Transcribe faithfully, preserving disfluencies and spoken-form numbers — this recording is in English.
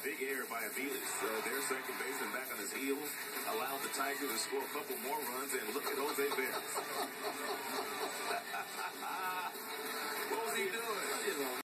big error by Aviles. Uh, their second baseman back on his heels allowed the Tigers to score a couple more runs, and look at Jose Berrios.